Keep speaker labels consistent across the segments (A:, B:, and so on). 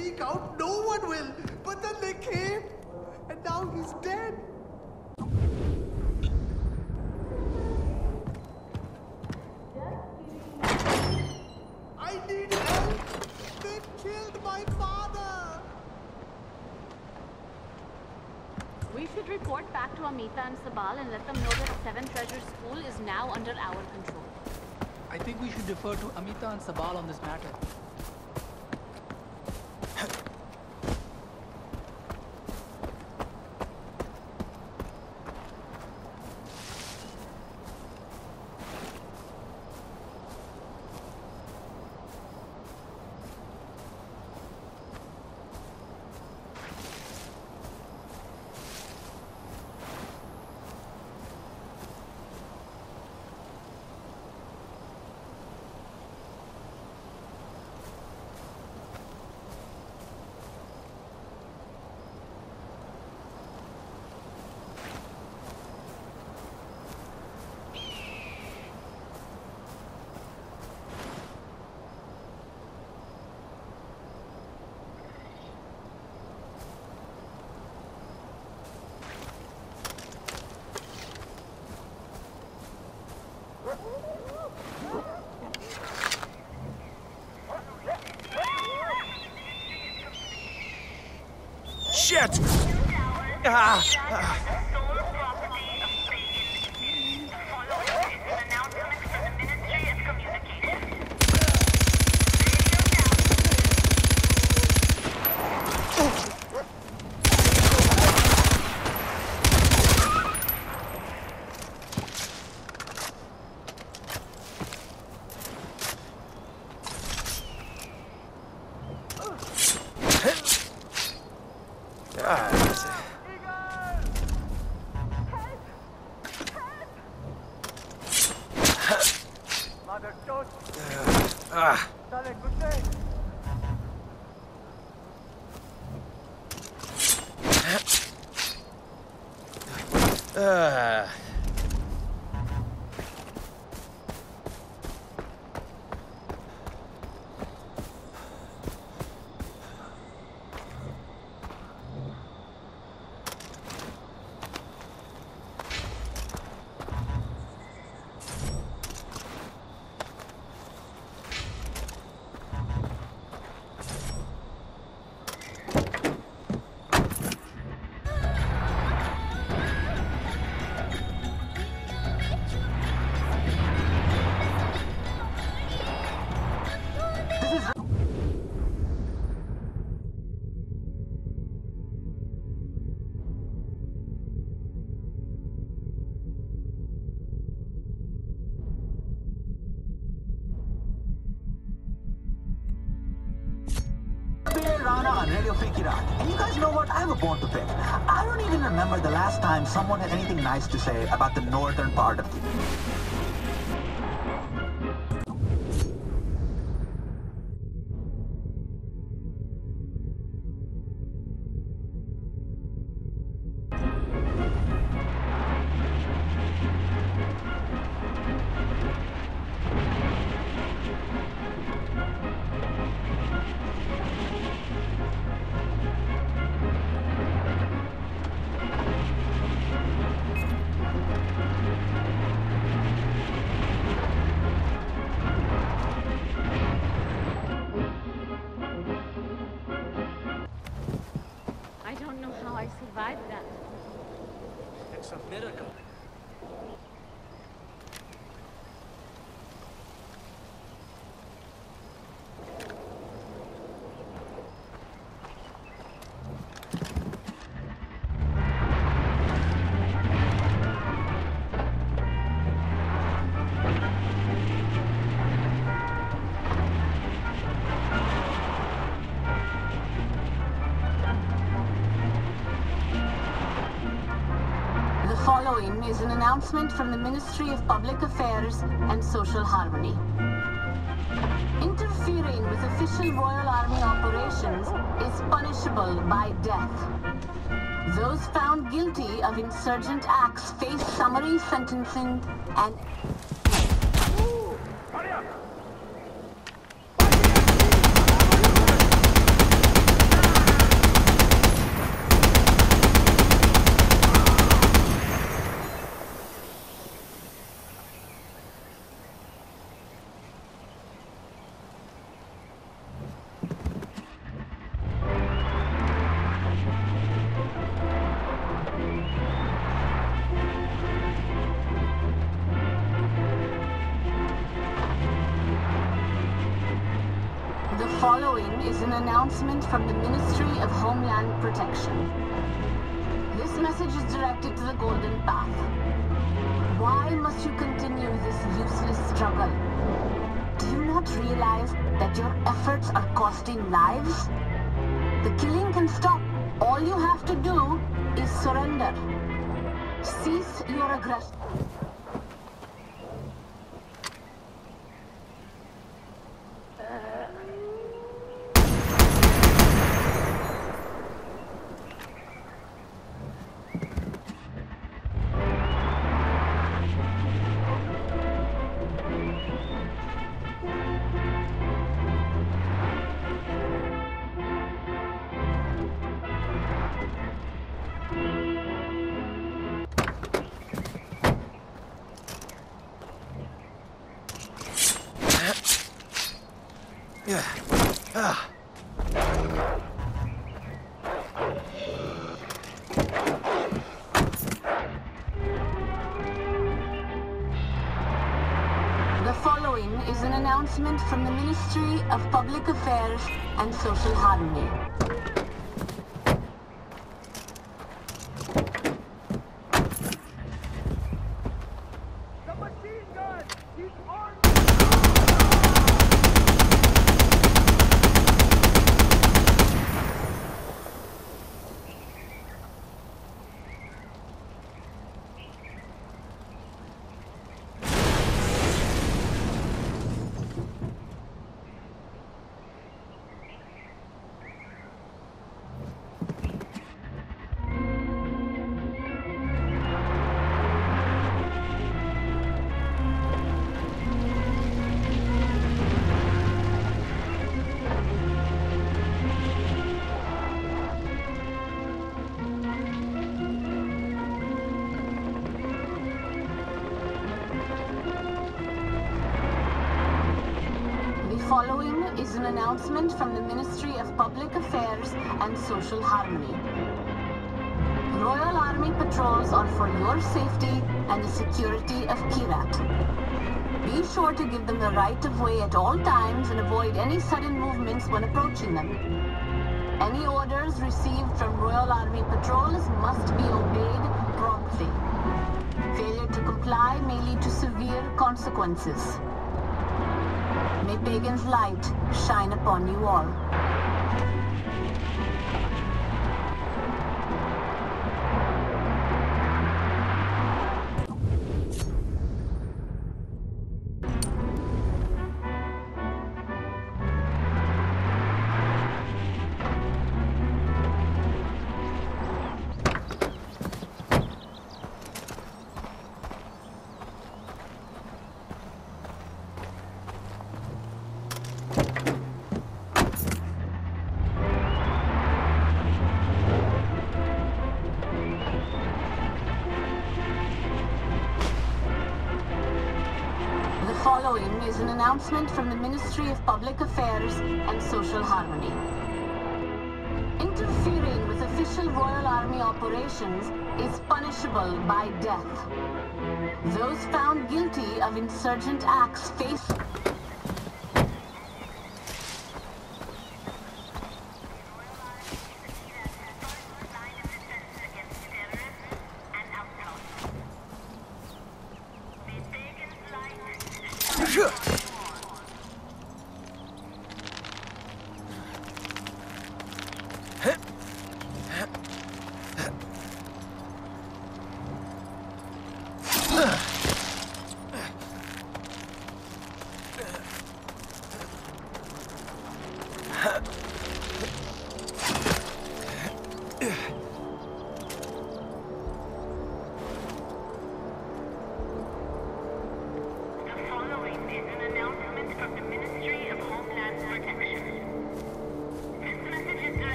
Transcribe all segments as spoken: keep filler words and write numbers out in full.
A: speak out, no one will. But then they came, and now he's dead. I need help. They killed my father.
B: We should report back to Amita and Sabal and let them know that Seven Treasures School is now under our control.
C: I think we should defer to Amita and Sabal on this matter.
D: Shit! Ah, ah. Ah. Uh.
E: Rana on Radio Free Kirat. And you guys know what? I have a bone to pick. I don't even remember the last time someone had anything nice to say about the northern part of the...
B: I survived that.
D: It's a miracle.
B: Following is an announcement from the Ministry of Public Affairs and Social Harmony. Interfering with official Royal Army operations is punishable by death. Those found guilty of insurgent acts face summary sentencing and...
D: Ooh, hurry up!
B: following is an announcement from the Ministry of Homeland Protection. This message is directed to the Golden Path. Why must you continue this useless struggle? Do you not realize that your efforts are costing lives? The killing can stop. All you have to do is surrender. Cease your aggression.
D: Yeah. Ah.
B: The following is an announcement from the Ministry of Public Affairs and Social Harmony.
A: The machine gun! He's armed!
B: Following is an announcement from the Ministry of Public Affairs and Social Harmony. Royal Army patrols are for your safety and the security of Kyrat. Be sure to give them the right of way at all times and avoid any sudden movements when approaching them. Any orders received from Royal Army patrols must be obeyed promptly. Failure to comply may lead to severe consequences. May Pagan's light shine upon you all. The following is an announcement from the Ministry of Public Affairs and Social Harmony. Interfering with official Royal Army operations is punishable by death. Those found guilty of insurgent acts face...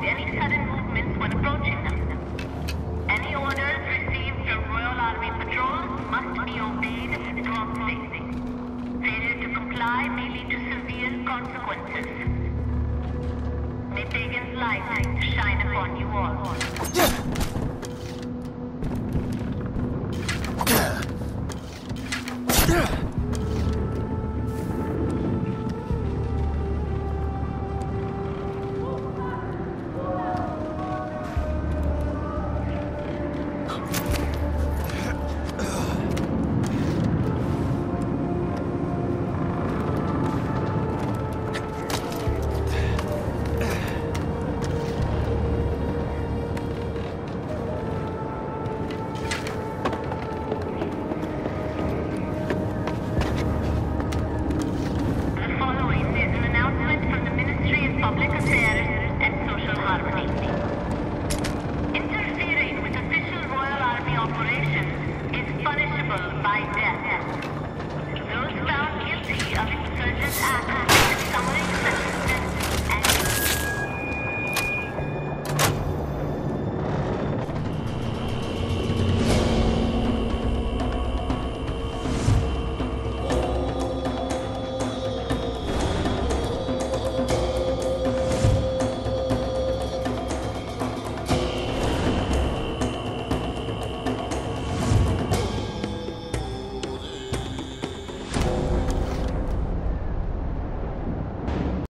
B: avoid any sudden movements when approaching them. Any orders received from Royal Army patrols must be obeyed promptly. Failure to comply may lead to severe consequences. May Pagan's light shine upon you all.